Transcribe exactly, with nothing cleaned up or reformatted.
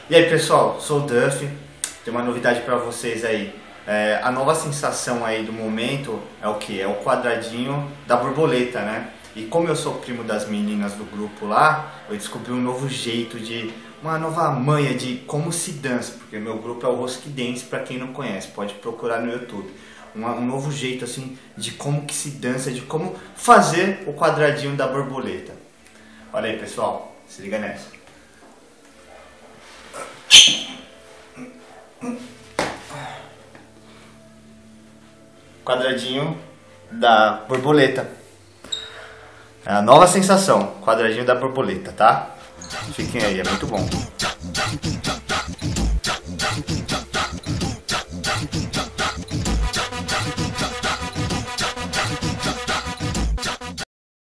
E aí pessoal, sou o Duff, tem uma novidade para vocês aí. É, a nova sensação aí do momento é o que? É o quadradinho da borboleta, né? E como eu sou primo das meninas do grupo lá, eu descobri um novo jeito de, uma nova manha de como se dança, porque meu grupo é o Rosque Dance, para quem não conhece, pode procurar no YouTube. Um, um novo jeito assim de como que se dança, de como fazer o quadradinho da borboleta. Olha aí pessoal, se liga nessa. Quadradinho da borboleta. É a nova sensação, quadradinho da borboleta, tá? Fiquem aí, é muito bom.